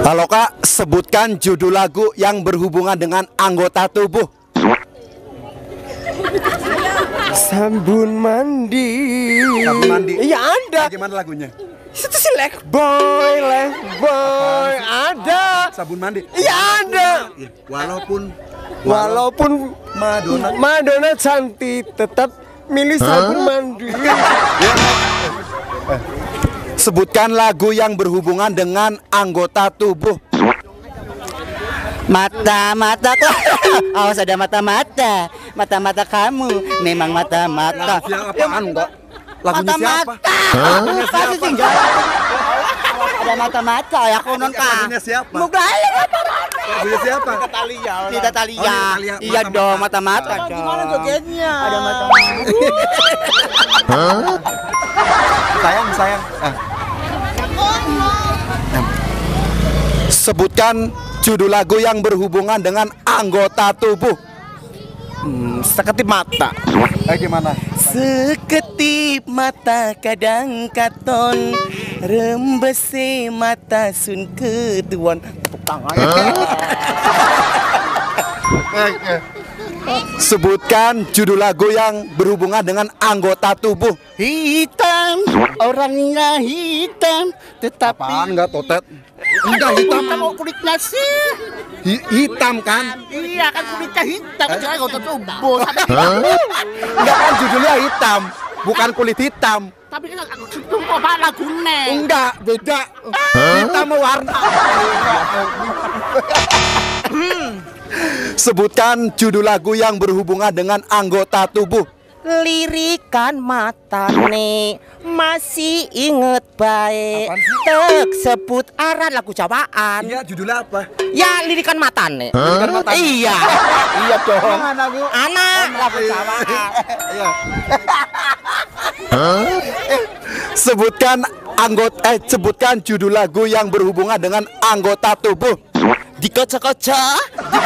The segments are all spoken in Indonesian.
Halo Kak, sebutkan judul lagu yang berhubungan dengan anggota tubuh. Sabun mandi. Sabun mandi. Iya ada. Gimana lagunya? Itu si Lefboy ada. Sabun mandi. Iya ada. Walaupun Madonna cantik tetap milih sabun mandi. Sebutkan lagu yang berhubungan dengan anggota tubuh. Mata-mataku. Awas ada mata-mata. Mata-mata kamu memang mata-mata. Apaan enggak? Lagunya siapa? Lagunya siapa? Tinggal. Ada mata-mata ya konon Kak. Lagunya siapa? Mugale. Lagunya siapa? Kita Talia. Talia. Iya dong, mata-mata dong. Gimana jogetnya? Ada mata-mata. Sayang. Sebutkan judul lagu yang berhubungan dengan anggota tubuh. Seketip mata. Gimana? Seketip mata kadang katon rembese mata sun keduan. Tepuk tangan. Sebutkan judul lagu yang berhubungan dengan anggota tubuh. Hitam, orangnya hitam, tetapi Apaan enggak totet? Enggak hitam. Hitam kulitnya sih. Hitam kan? Iya kan kulitnya hitam, kecuali anggota tubuh. Enggak kan judulnya hitam, bukan kulit hitam. Tapi kan itu apa lagunya? Enggak, beda. Hitam warna. Sebutkan judul lagu yang berhubungan dengan anggota tubuh. Lirikan mata nih masih inget baik. Apaan sih? Tek sebut aran lagu Jawaan. Iya, judulnya apa? Ya lirikan mata nih. Mata. Iya. Iya dong. Anak lagu Jawaan. Iya. Sebutkan judul lagu yang berhubungan dengan anggota tubuh. Dikocok-kocok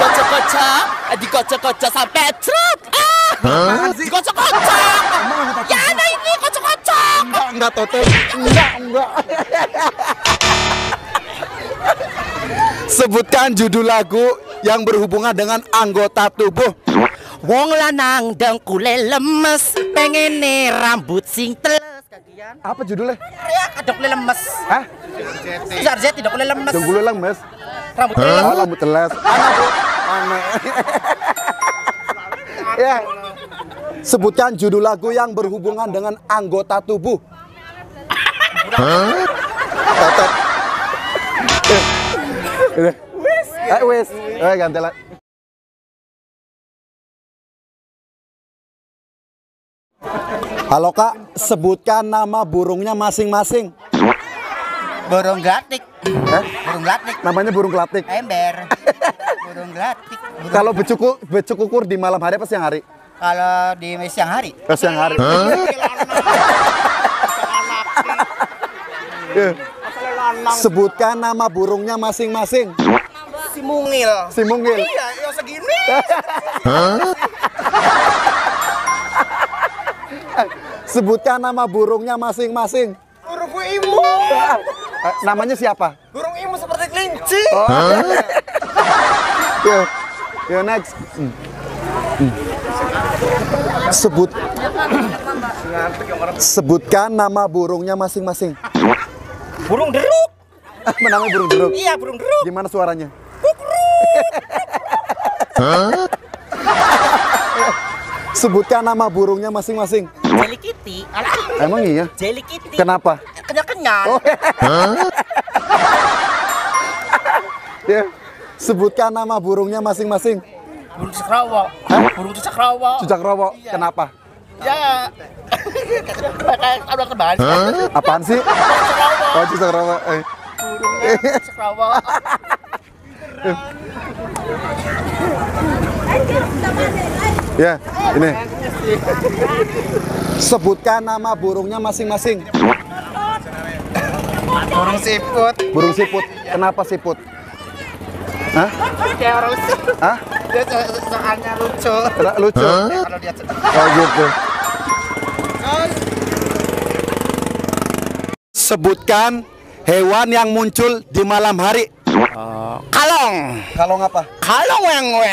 sampai truk. Dikocok-kocok. Ya ada ini kocok-kocok. Enggak totet. Enggak. Sebutkan judul lagu yang berhubungan dengan anggota tubuh. Wong lanang dengkule lemes, pengen nih rambut sing teles kagian. Apa judulnya? Ya dengkule lemes. Hah? Zarzeti dengkule lemes. Dengkule lemes. Rambut teles. Oh, rambut teles. Anak. Ya. Sebutkan judul lagu yang berhubungan dengan anggota tubuh. Totet. Wes. Ganti lah. Halo Kak, sebutkan nama burungnya masing-masing. Burung glatik. Burung glatik. Namanya burung gelatik. Ember. Burung glatik. Kalau becuk ukur di malam hari apa siang hari? Kalau di siang hari. Siang hari. Sebutkan nama burungnya masing-masing. Si mungil. Si mungil. Iya, yang segini. Sebutkan nama burungnya masing-masing. Burung imu. Namanya siapa? Burung imu seperti kelinci. Yo next. Sebutkan nama burungnya masing-masing. Burung deruk. Namanya burung deruk. Iya, burung deruk. Gimana suaranya? Sebutkan nama burungnya masing-masing. Jelly Kitty. Emang iya? Jelly Kitty. Kenapa? Kenyal-kenyal. Ya. Sebutkan nama burungnya masing-masing. Burung cakrawala. Burung cakrawala. Cucak rowo. Iya. Kenapa? Ya. Ada terbang. Apaan sih? Oh, cucak rowo. Burung cakrawala. Ya, ini. Sebutkan nama burungnya masing-masing. Burung siput. Burung siput. Kenapa siput? Hah? Kayak orang siput. Hah? Dia soalnya lucu. Lucu. Kalau dia Oh gitu. Sebutkan hewan yang muncul di malam hari. Kalong. Kalong apa? Kalong yang gue.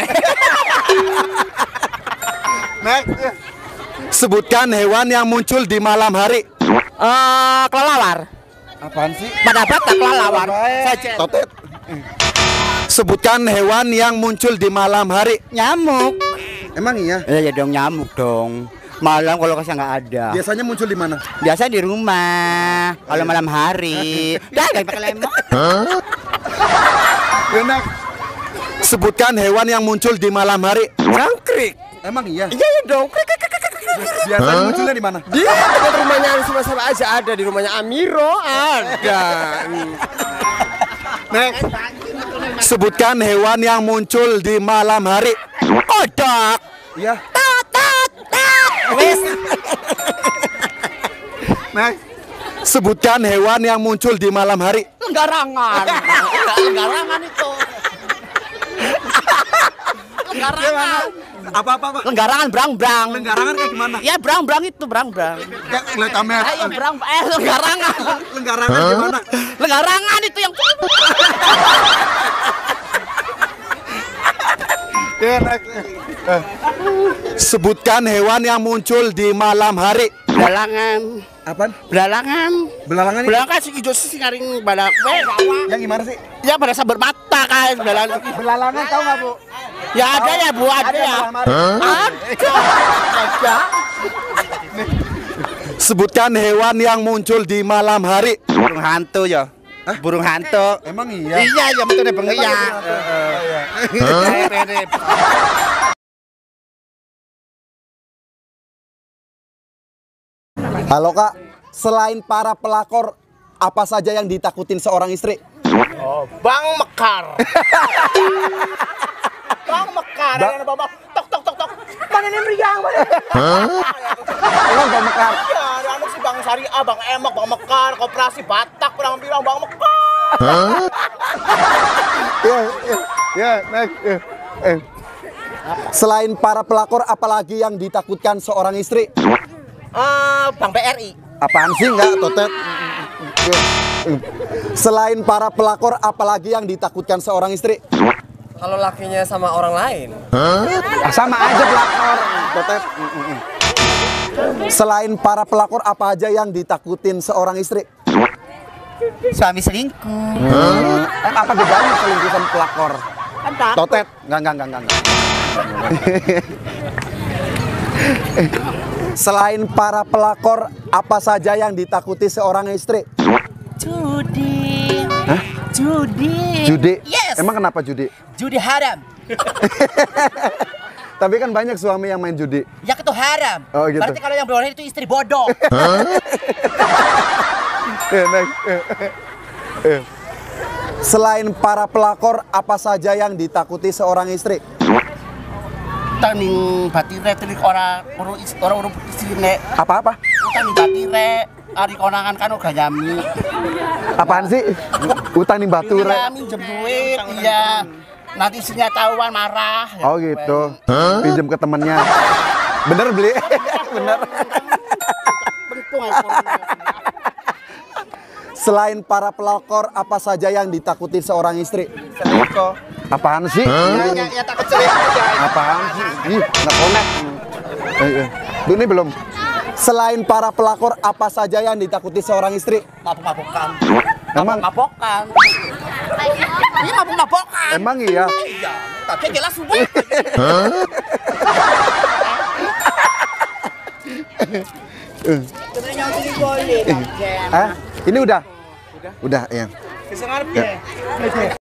Next. Sebutkan hewan yang muncul di malam hari. Kelelawar. Apaan sih? Pada bata kelelawar. Totet. Sebutkan hewan yang muncul di malam hari. Nyamuk. Emang iya? Ya dong nyamuk dong. Malam kalau kasih nggak ada. Biasanya muncul di mana? Biasa di rumah. Kalau malam hari. Dah gak pakai lemok. Enak. Sebutkan hewan yang muncul di malam hari. Jangkrik. Emang iya? Iya ya dong. Biasanya munculnya di mana? Dia dekat rumahnya sama-sama aja ada, di rumahnya Amiro ada. Next. Sebutkan hewan yang muncul di malam hari. Kodok. Iya. Wes. Next. Sebutkan hewan yang muncul di malam hari. Lenggarangan. Lenggarangan itu. Lenggarangan. Apa? Lenggarangan brang-brang. Lenggarangan kayak gimana? Ya brang-brang itu brang-brang. Kayak ngeliat kamera. Ayo brang lenggarangan. Lenggarangan gimana? Lenggarangan itu yang Ya, next. Sebutkan hewan yang muncul di malam hari. belalangan. Apaan? Belalangan. Belalangan ini? Belalangan si hijau sih ngaring balak. Yang gimana sih? Ya pada sabar mata kan belalangan. Belalangan tahu nggak, Bu? Ya ada ya Bu, ada ya. Ada. Sebutkan hewan yang muncul di malam hari. Burung hantu ya. Burung hantu. Emang iya? Iya, ya betul deh Bang ya. Halo Kak, selain para pelakor, apa saja yang ditakutin seorang istri? Bang Mekar. Bang Mekar. Ada bapak tok tok tok tok. Mana ini meriang mana? Emang Bang Mekar? Ya, ada anak si Bang Syariah, Bang Emak, Bang Mekar, Koperasi Batak, kurang bilang Bang Mekar. Ya, next. Selain para pelakor, apalagi yang ditakutkan seorang istri? Bang BRI. Apaan sih enggak, Totet? Selain para pelakor, apalagi yang ditakutkan seorang istri? Kalau lakinya sama orang lain. Sama aja pelakor, Totet. Selain para pelakor, apa aja yang ditakutin seorang istri? Suami selingkuh. Apa bedanya selingkuh sama pelakor? Kan takut. Totet, enggak. Selain para pelakor, apa saja yang ditakuti seorang istri? Judi. Hah? Judi. Judi? Yes. Emang kenapa judi? Judi haram. Tapi kan banyak suami yang main judi. Yang itu haram. Oh, gitu. Berarti kalau yang berwarna itu istri bodoh. Selain para pelakor, apa saja yang ditakuti seorang istri? Taning batire telik orang urung istrine. Apa-apa? Taning batire ari konangan kan uga nyami. Apaan sih? Utang nih batu Iya, rek. minjem duit, iya. Nanti istrinya tahuan marah. Oh gitu. Pinjem ke temennya. Bener beli? Bener. Bentung aku. Selain para pelakor, apa saja yang ditakuti seorang istri? Selingkuh. Apaan sih? Ya takut selingkuh ya. Apaan sih? Ih, nggak connect. Ini belum. Selain para pelakor, apa saja yang ditakuti seorang istri? Mabuk-mabukan. Emang? Mabuk-mabukan. Ini mabuk-mabukan. Emang iya? Iya, tapi jelas semua. Ini udah? Udah, ya.